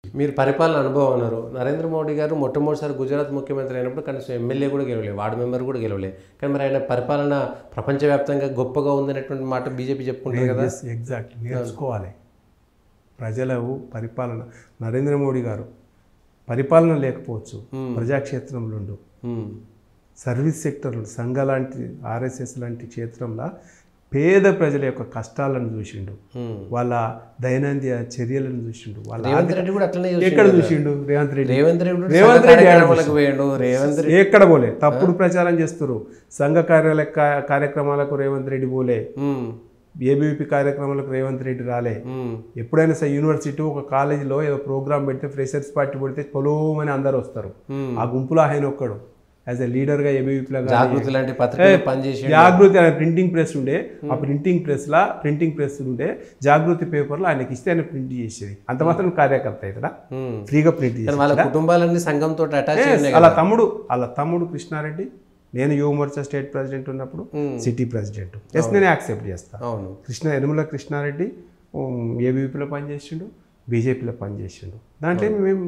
మీరు పరిపాలన అనుభవం అన్నారు. నరేంద్ర మోడీ గారు మొట్టమొదటిసారి గుజరాత్ ముఖ్యమంత్రి అయినప్పుడు కనీసం ఎమ్మెల్యే కూడా గెలవలేదు, వార్డు మెంబర్ కూడా గెలవలేదు. కానీ మరి ఆయన పరిపాలన ప్రపంచవ్యాప్తంగా గొప్పగా ఉందనేటువంటి మాట బీజేపీ చెప్పుకుంటారు కదా. ఎగ్జాక్ట్లీ నేర్చుకోవాలి ప్రజలు పరిపాలన. నరేంద్ర మోడీ గారు పరిపాలన లేకపోవచ్చు, ప్రజాక్షేత్రంలో ఉండు సర్వీస్ సెక్టర్లు సంఘ లాంటి ఆర్ఎస్ఎస్ లాంటి క్షేత్రంలో పేద ప్రజల యొక్క కష్టాలను చూసిండు, వాళ్ళ దైనందిన చర్యలను చూసిండు. ఎక్కడ చూసిండు రేవంత్ రెడ్డి ఎక్కడ పోలే, తప్పుడు ప్రచారం చేస్తారు. సంఘ కార్యక్రమాలకు రేవంత్ రెడ్డి పోలే, ఏబీవీపీ కార్యక్రమాలకు రేవంత్ రెడ్డి రాలే. ఎప్పుడైనా సరే యూనివర్సిటీ ఒక కాలేజీలో ఏదో ప్రోగ్రామ్ పెడితే ఫ్రెషర్స్ పార్టీ పెడితే పొలోమని అందరు వస్తారు, ఆ గుంపులో ఆయన ఒక్కడు యాజ్ ఎ లీడర్గా ఏబీవీపీలో జాగృతి లాంటి పత్రికలు పనిచేసి జాగృతి అనే ప్రింటింగ్ ప్రెస్ ఉండే, ఆ ప్రింటింగ్ ప్రెస్ ఉండే జాగృతి పేపర్లో ఆయనకి ఇస్తే ఆయన ప్రింట్ చేసేది. అంత మాత్రం కార్యకర్త అవుతాడా, ఫ్రీగా ప్రింట్ చేసి. వాళ్ళ కుటుంబాలన్నీ సంఘంతో అటాచ్. వాళ్ళ తమ్ముడు కృష్ణారెడ్డి, నేను యువ మోర్చా స్టేట్ ప్రెసిడెంట్ ఉన్నప్పుడు సిటీ ప్రెసిడెంట్, నేను యాక్సెప్ట్ చేస్తాను. యనమల కృష్ణారెడ్డి ఏబీవీపీలో పనిచేసిండు, బీజేపీలో పనిచేసిండు. దాంట్లో మేము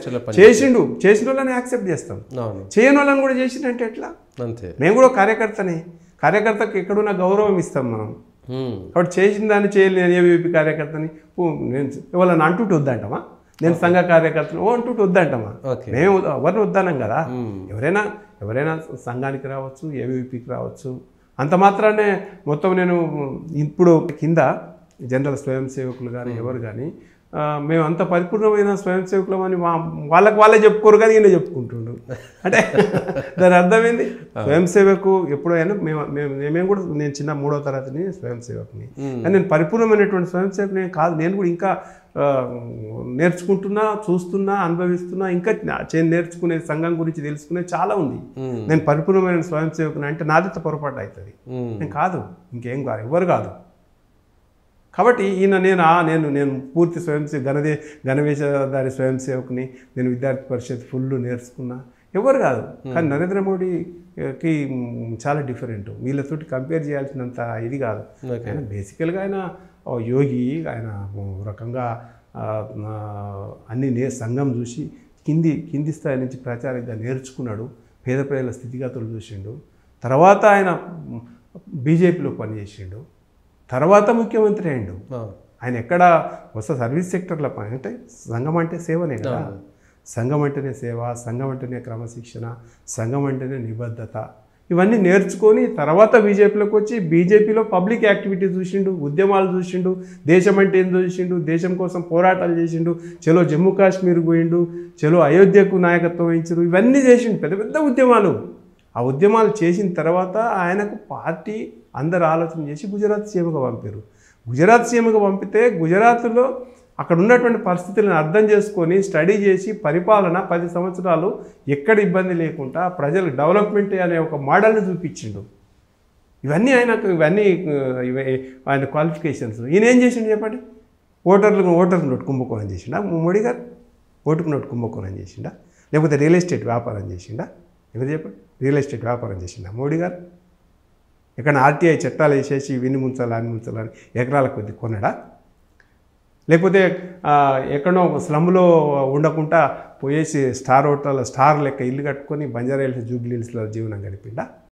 చేసిన వాళ్ళని యాక్సెప్ట్ చేస్తాం, చేయని వాళ్ళని కూడా చేసిండంటే ఎట్లా? అంతే, మేము కూడా కార్యకర్తకు ఎక్కడున్న గౌరవం ఇస్తాం మనం. కాబట్టి చేసిన దాన్ని చేయలేదు. నేను ఏబీవీపీ కార్యకర్తని నేను వాళ్ళని అంటుంటే వద్దంటామా? నేను సంఘ కార్యకర్తను అంటుంటే వద్దంటామా? మేము ఎవరిని వద్దనం కదా. ఎవరైనా సంఘానికి రావచ్చు, ఏబీవీపీకి రావచ్చు. అంత మాత్రానే మొత్తం నేను ఇప్పుడు కింద జనరల్ స్వయం సేవకులు కానీ ఎవరు కానీ మేము అంత పరిపూర్ణమైన స్వయం సేవకులం అని వాళ్ళే చెప్పుకోరు, కానీ ఈయన చెప్పుకుంటుండు. అంటే దాని అర్థమైంది, స్వయం సేవకు ఎప్పుడైనా మేము కూడా, నేను చిన్న 3వ తరగతిని స్వయం సేవకుని, కానీ నేను పరిపూర్ణమైనటువంటి స్వయం సేవకుని కాదు. నేను కూడా ఇంకా నేర్చుకుంటున్నా, చూస్తున్నా, అనుభవిస్తున్నా, ఇంకా నేర్చుకునే సంఘం గురించి తెలుసుకునే చాలా ఉంది. నేను పరిపూర్ణమైన స్వయం సేవకుని అంటే నాదిత పొరపాటు అవుతుంది. నేను కాదు, ఇంకేం కాదు, ఎవరు కాదు. కాబట్టి ఈయన నేను పూర్తి గణవేషధారి స్వయం సేవకుని, నేను విద్యార్థి పరిషత్ ఫుల్ నేర్చుకున్నా, ఎవరు కాదు. కానీ నరేంద్ర మోడీకి చాలా డిఫరెంట్, వీళ్ళతోటి కంపేర్ చేయాల్సినంత ఇది కాదు. ఆయన బేసికల్గా ఆయన యోగి, ఆయన రకంగా అన్ని సంఘం చూసి కింది స్థాయి నుంచి ప్రాచార్యంగా నేర్చుకున్నాడు, పేద ప్రజల స్థితిగతులు చూసిండు. తర్వాత ఆయన బీజేపీలో పనిచేసిండు, తర్వాత ముఖ్యమంత్రి అయ్యిండు. ఆయన ఎక్కడ సర్వీస్ సెక్టర్లో పని అంటే సంఘం అంటే సేవనే కదా. సంఘం అంటేనే సేవ, సంఘం అంటేనే క్రమశిక్షణ, సంఘం అంటేనే నిబద్ధత, ఇవన్నీ నేర్చుకొని తర్వాత బీజేపీలోకి వచ్చి బీజేపీలో పబ్లిక్ యాక్టివిటీ చూసిండు, ఉద్యమాలు చూసిండు, దేశం అంటే ఏం చూసిండు, దేశం కోసం పోరాటాలు చేసిండు, చలో జమ్మూ కాశ్మీర్ పోయిండు, చలో అయోధ్యకు నాయకత్వం వహించారు, ఇవన్నీ చేసిండు, పెద్ద పెద్ద ఉద్యమాలు. ఆ ఉద్యమాలు చేసిన తర్వాత ఆయనకు పార్టీ అందరు ఆలోచన చేసి గుజరాత్ సీఎంగా పంపారు. గుజరాత్ సీఎంగా పంపితే గుజరాత్లో అక్కడ ఉన్నటువంటి పరిస్థితులను అర్థం చేసుకొని స్టడీ చేసి పరిపాలన 10 సంవత్సరాలు ఎక్కడ ఇబ్బంది లేకుండా ప్రజలు డెవలప్మెంట్ అనే ఒక మోడల్ని చూపించిండు. ఇవన్నీ ఆయన క్వాలిఫికేషన్స్. ఈయన ఏం చేసిండు చెప్పండి? ఓటర్ నోట్ కుంభకోణం చేసిండా మోడీ గారు? ఓటుకు నోట్ కుంభకోణం చేసిండా? లేకపోతే రియల్ ఎస్టేట్ వ్యాపారం చేసిండా? ఎవరు చెప్పండి? రియల్ ఎస్టేట్ వ్యాపారం చేసిండా మోడీ గారు? ఎక్కడ ఆర్టీఐ చట్టాలు వేసేసి విన్ని ముంచాలని ఎకరాల కొద్ది కొనడా? లేకపోతే ఎక్కడో స్లమ్లో ఉండకుండా పోయేసి స్టార్ హోటల్ స్టార్ లెక్క ఇల్లు కట్టుకొని బంజారా హిల్స్, జూబ్లీ హిల్స్లో జీవనం గడిపిండా?